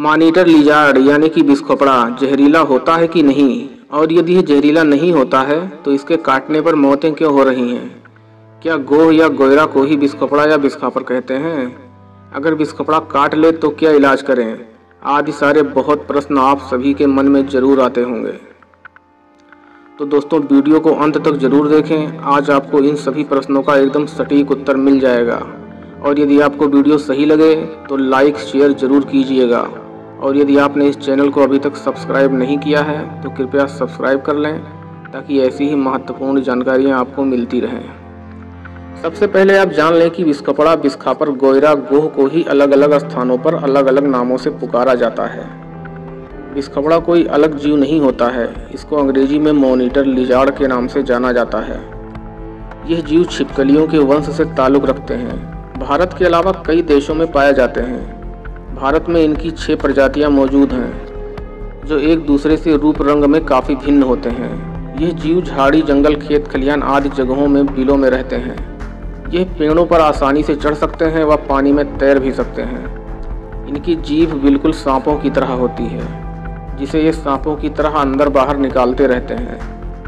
Monitor lizard यानी कि बिस्खोपड़ा जहरीला होता है कि नहीं, और यदि यह जहरीला नहीं होता है तो इसके काटने पर मौतें क्यों हो रही हैं? क्या गोह या गोयरा को ही बिस्खोपड़ा या बिस्खापर कहते हैं? अगर बिस्खोपड़ा काट ले तो क्या इलाज करें? आदि सारे बहुत प्रश्न आप सभी के मन में जरूर आते होंगे। तो दोस्तों, वीडियो को अंत तक जरूर देखें। आज आपको इन सभी प्रश्नों का एकदम सटीक उत्तर मिल जाएगा। और यदि आपको वीडियो सही लगे तो लाइक शेयर जरूर कीजिएगा। और यदि आपने इस चैनल को अभी तक सब्सक्राइब नहीं किया है तो कृपया सब्सक्राइब कर लें, ताकि ऐसी ही महत्वपूर्ण जानकारियाँ आपको मिलती रहें। सबसे पहले आप जान लें कि बिस्खोपड़ा, बिस्खापर, गोयरा, गोह को ही अलग अलग स्थानों पर अलग अलग नामों से पुकारा जाता है। बिस्खोपड़ा कोई अलग जीव नहीं होता है। इसको अंग्रेजी में मॉनिटर लिजार्ड के नाम से जाना जाता है। यह जीव छिपकलियों के वंश से ताल्लुक़ रखते हैं। भारत के अलावा कई देशों में पाए जाते हैं। भारत में इनकी 6 प्रजातियां मौजूद हैं, जो एक दूसरे से रूप रंग में काफ़ी भिन्न होते हैं। यह जीव झाड़ी, जंगल, खेत खलिहान आदि जगहों में बिलों में रहते हैं। यह पेड़ों पर आसानी से चढ़ सकते हैं व पानी में तैर भी सकते हैं। इनकी जीभ बिल्कुल सांपों की तरह होती है, जिसे ये सांपों की तरह अंदर बाहर निकालते रहते हैं।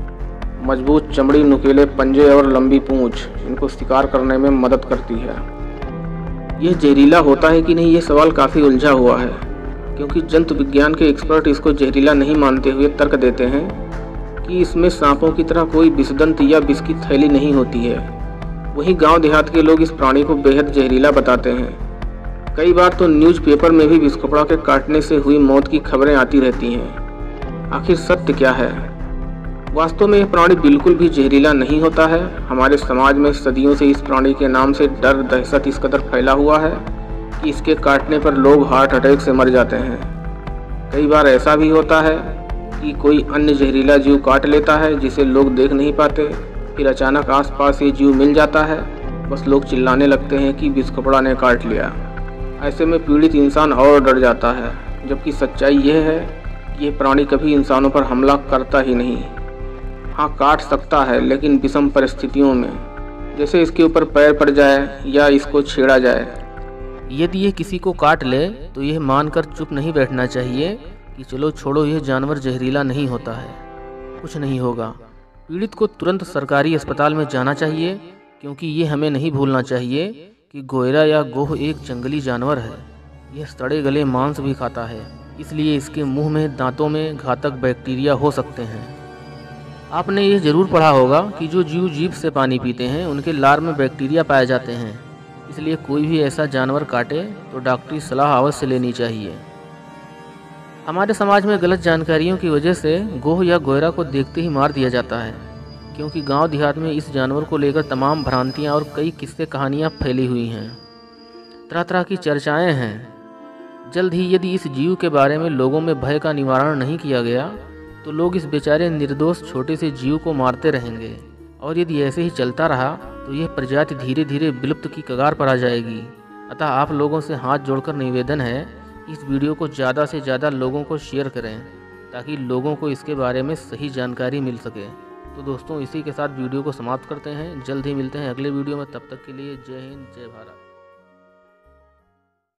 मजबूत चमड़ी, नुकीले पंजे और लंबी पूंछ इनको शिकार करने में मदद करती है। यह जहरीला होता है कि नहीं, ये सवाल काफ़ी उलझा हुआ है, क्योंकि जंतु विज्ञान के एक्सपर्ट इसको जहरीला नहीं मानते हुए तर्क देते हैं कि इसमें सांपों की तरह कोई विषदंत या विष की थैली नहीं होती है। वहीं गांव देहात के लोग इस प्राणी को बेहद जहरीला बताते हैं। कई बार तो न्यूज़पेपर में भी बिस्खोपड़ा के काटने से हुई मौत की खबरें आती रहती हैं। आखिर सत्य क्या है? वास्तव में यह प्राणी बिल्कुल भी जहरीला नहीं होता है। हमारे समाज में सदियों से इस प्राणी के नाम से डर, दहशत इस कदर फैला हुआ है कि इसके काटने पर लोग हार्ट अटैक से मर जाते हैं। कई बार ऐसा भी होता है कि कोई अन्य जहरीला जीव काट लेता है जिसे लोग देख नहीं पाते, फिर अचानक आसपास ये जीव मिल जाता है। बस लोग चिल्लाने लगते हैं कि बिस्खोपड़ा ने काट लिया। ऐसे में पीड़ित इंसान और डर जाता है, जबकि सच्चाई यह है कि यह प्राणी कभी इंसानों पर हमला करता ही नहीं। हाँ, काट सकता है, लेकिन विषम परिस्थितियों में, जैसे इसके ऊपर पैर पड़ जाए या इसको छेड़ा जाए। यदि यह किसी को काट ले तो यह मानकर चुप नहीं बैठना चाहिए कि चलो छोड़ो, यह जानवर जहरीला नहीं होता है, कुछ नहीं होगा। पीड़ित को तुरंत सरकारी अस्पताल में जाना चाहिए, क्योंकि ये हमें नहीं भूलना चाहिए कि गोयरा या गोह एक जंगली जानवर है। यह सड़े गले मांस भी खाता है, इसलिए इसके मुंह में, दांतों में घातक बैक्टीरिया हो सकते हैं। आपने ये जरूर पढ़ा होगा कि जो जीव जीभ से पानी पीते हैं उनके लार में बैक्टीरिया पाए जाते हैं। इसलिए कोई भी ऐसा जानवर काटे तो डॉक्टरी सलाह अवश्य लेनी चाहिए। हमारे समाज में गलत जानकारियों की वजह से गोह या गोयरा को देखते ही मार दिया जाता है, क्योंकि गांव देहात में इस जानवर को लेकर तमाम भ्रांतियां और कई किस्से कहानियां फैली हुई हैं। तरह तरह की चर्चाएं हैं। जल्द ही यदि इस जीव के बारे में लोगों में भय का निवारण नहीं किया गया तो लोग इस बेचारे निर्दोष छोटे से जीव को मारते रहेंगे। और यदि ऐसे ही चलता रहा तो यह प्रजाति धीरे धीरे विलुप्त की कगार पर आ जाएगी। अतः आप लोगों से हाथ जोड़कर निवेदन है, इस वीडियो को ज़्यादा से ज़्यादा लोगों को शेयर करें, ताकि लोगों को इसके बारे में सही जानकारी मिल सके। तो दोस्तों, इसी के साथ वीडियो को समाप्त करते हैं। जल्द ही मिलते हैं अगले वीडियो में। तब तक के लिए जय हिंद, जय भारत।